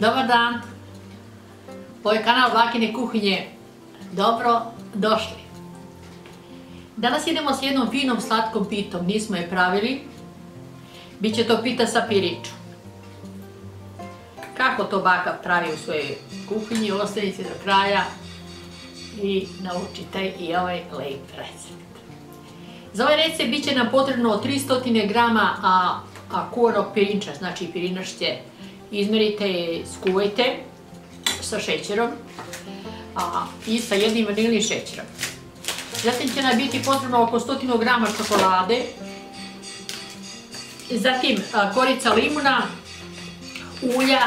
Dobar dan! Ovo je kanal Bakine kuhinje. Dobro došli! Danas idemo s jednom finom slatkom pitom, nismo je pravili. Biće to pita sa piričom. Kako to baka pravi u svojoj kuhinji, ostanite do kraja i naučite i ovaj lep recept. Za ovaj recept bit će nam potrebno 300 grama kuvanog pirinča, znači pirinašće izmerite i skuvajte sa šećerom i sa jednim vanilin šećerom. Zatim će nam biti potrebno oko 100 grama čokolade, zatim korica limuna, ulja,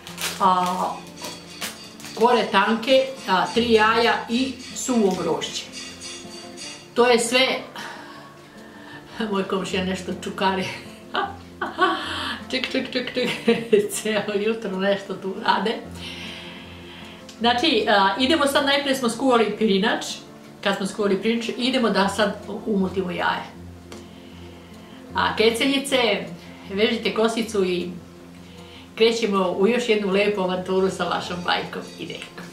kore tanke, 3 jaja i suvo grožđe. To je sve, moj komšija nešto čukari, ček, cijelo jutro nešto tu rade. Znači, idemo sad, najprije smo skuvali pirinač, kad smo skuvali pirinač, idemo da sad umutimo jaje. Keceljice, vežite kosicu i krećemo u još jednu lepu avanturu sa vašom bajkom i dečkom.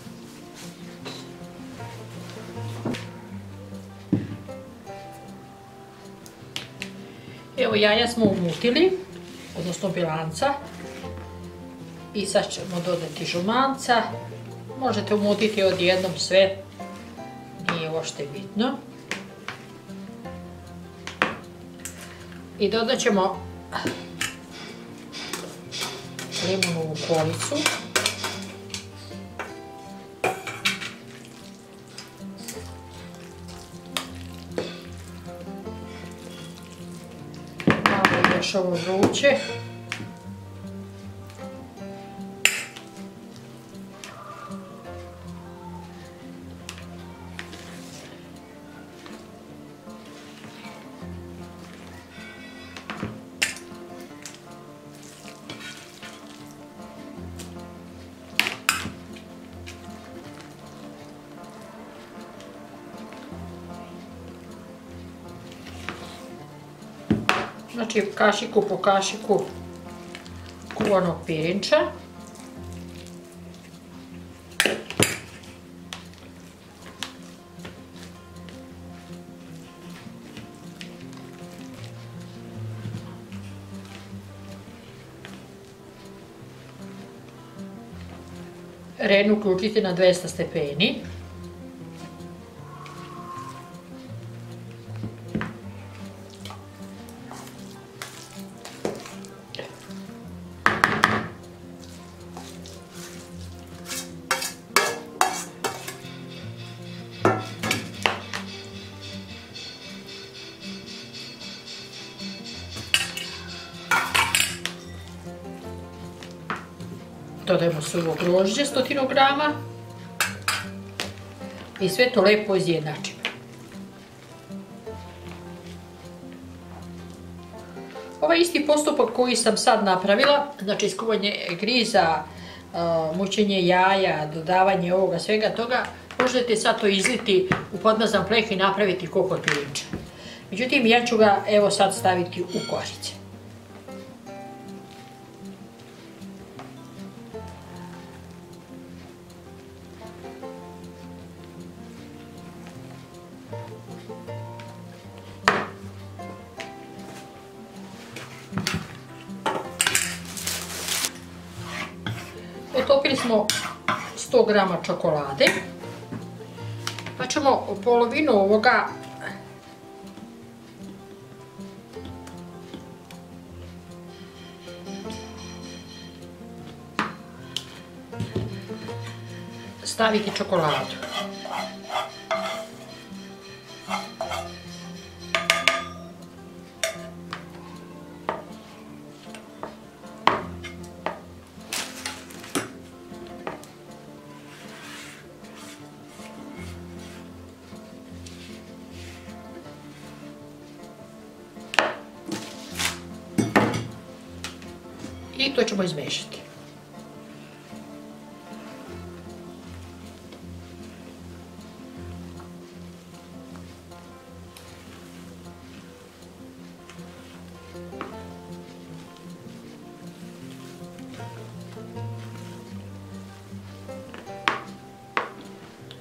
Evo, jaja smo umutili, odnosno bilanca, i sad ćemo dodati žumanca. Možete umutiti odjednom sve, nije uopšte bitno. I dodat ćemo limunovu koricu. Malo još ovo vruće. Znači kašiku po kašiku kuvanog pirinča. Ren uključite na 200 stepeni. Dodajemo suvo grožđe, 100 grama, i sve to lepo izjednačimo. Ovaj isti postupak koji sam sad napravila, znači skuvanje griza, mućenje jaja, dodavanje ovoga svega toga, možete sad to izliti u podmazan pleh i napraviti kod pirinča. Međutim, ja ću ga evo sad staviti u korice. Otopili smo 100 grama čokolade, pa ćemo polovinu ovoga staviti čokoladu. I to ćemo izmešati.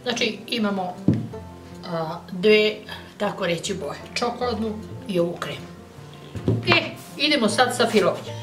Znači imamo dve, tako reći, boje, čokoladnu i ovu kremu. Idemo sad sa filovanjem.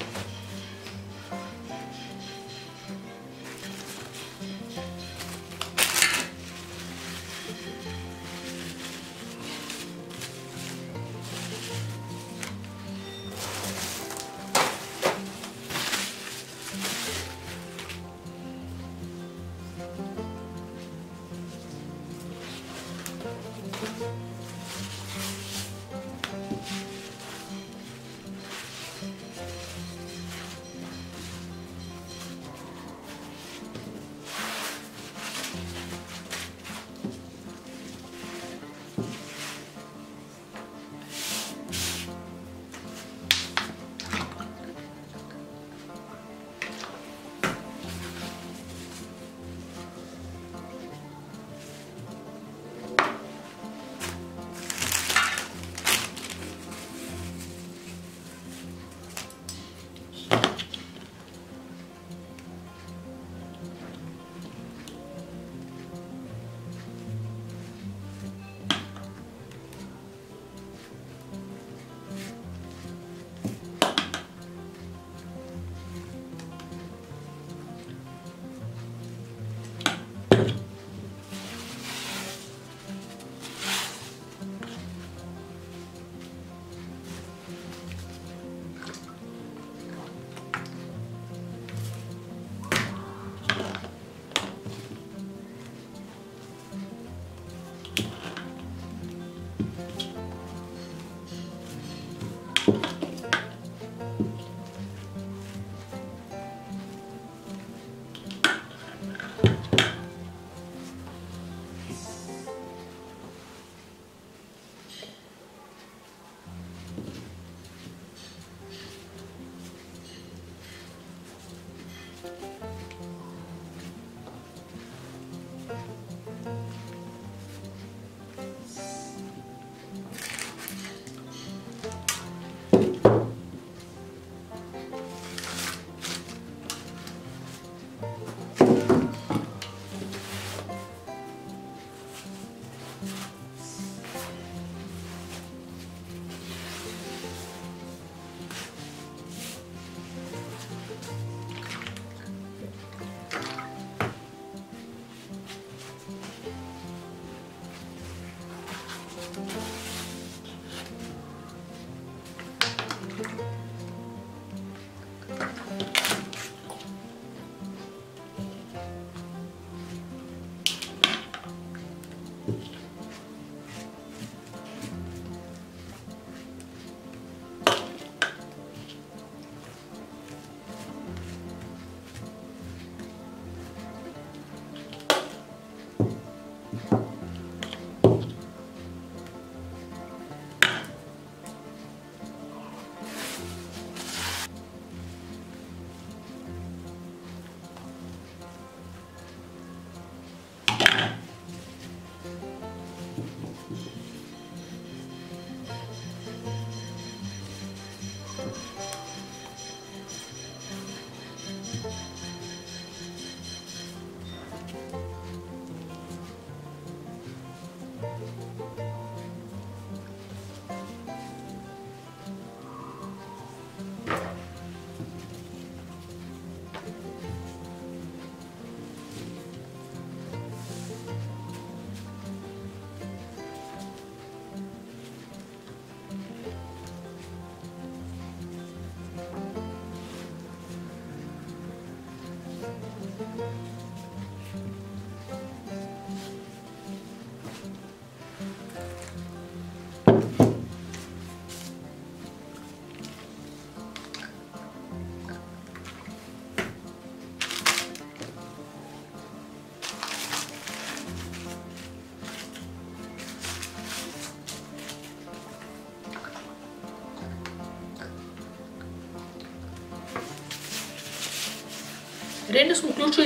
Renu smo uključili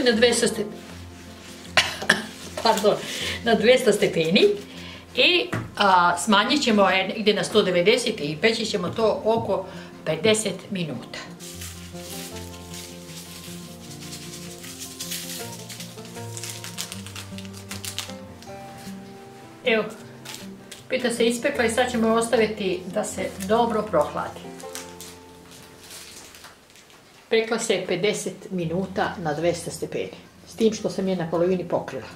na 200 stepeni i smanjit ćemo ide na 190 i peći ćemo to oko 50 minuta. Evo, pita se ispekla i sad ćemo ostaviti da se dobro prohladi. Pekla se 50 minuta na 200 stepeni, s tim što sam je na polovini pokrila.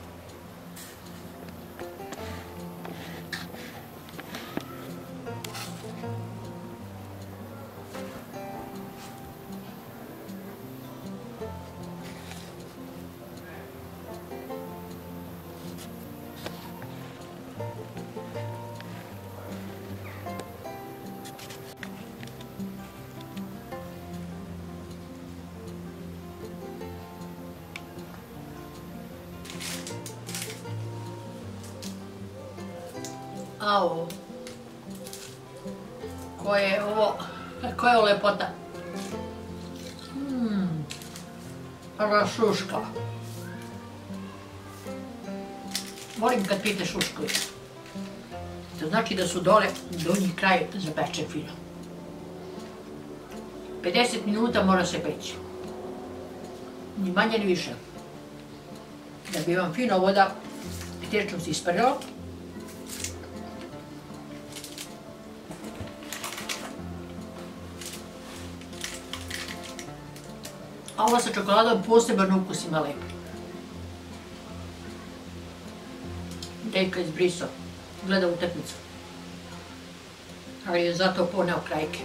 Au, koja je ovo lepota. Šuška. Volim kad pite šuškovi. To znači da su dole donji kraj zapečen fino. 50 minuta mora se peći. Ni manje ni više. Da bi vam fino voda tečnom se isparila. A ova sa čokoladom poseban ukus ima lepo. Dejka izbrisao, gleda utakmicu. Ali je zato poneo krajke.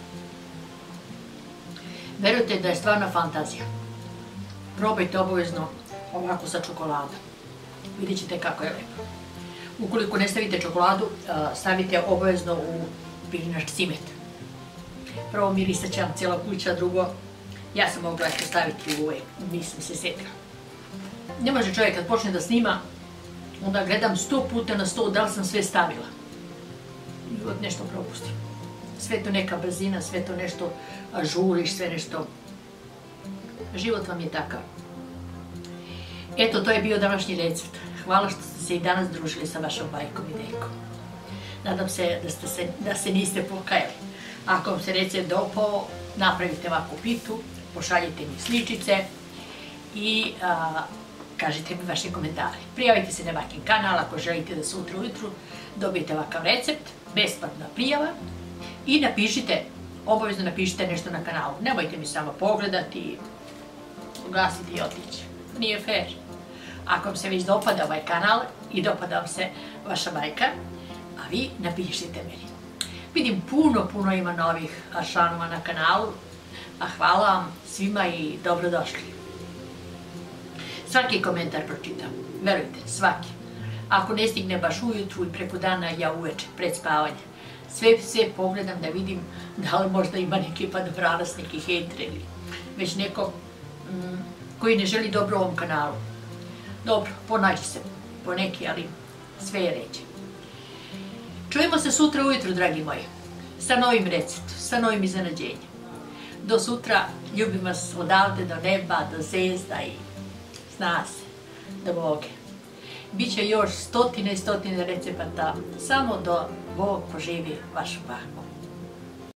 Verujte da je stvarno fantazija. Probajte obavezno ovako sa čokoladom. Vidjet ćete kako je lepo. Ukoliko ne stavite čokoladu, stavite obavezno u pirinač cimet. Prvo mirisat će vam cijela kuća, drugo ja sam mogla eto staviti uvijek, nisam se sjetila. Ne može čovjek kad počne da snima, onda gledam 100 puta na 100 da li sam sve stavila. I od nešto propustim. Sve to neka brzina, sve to nešto žuriš, sve nešto. Život vam je takav. Eto, to je bio današnji recept. Hvala što ste se i danas družili sa vašom bajkom i dejkom. Nadam se da se niste pokajali. Ako vam se recept dopao, napravite ovakvu pitu, pošaljite mi sličice i kažite mi vaše komentare. Prijavite se na Bakin kanal ako želite da sutra ujutru dobijete ovakav recept, besplatna prijava i napišite, obavezno napišite nešto na kanalu. Nemojte mi samo pogledati, ugasiti i otići. Nije fair. Ako vam se već dopada ovaj kanal i dopada vam se vaša bajka, a vi napišite meni. Vidim puno ima novih članova na kanalu, a hvala vam svima i dobrodošli. Svaki komentar pročitam, verujte, svaki. Ako ne stigne baš ujutru i preko dana, ja uveče, pred spavanje. Sve pogledam da vidim da li možda ima neki padobranas, neki hejter ili već neko koji ne želi dobro ovom kanalu. Dobro, ponađe se poneki, ali sve je ređe. Čujemo se sutra ujutru, dragi moji, sa novim receptom, sa novim iznenađenjem. Do sutra, ljubim vas odavde do neba, do zvezda i zna se, do Boge. Biće još stotine i stotine recepata, samo do Bog poživi vašu baku.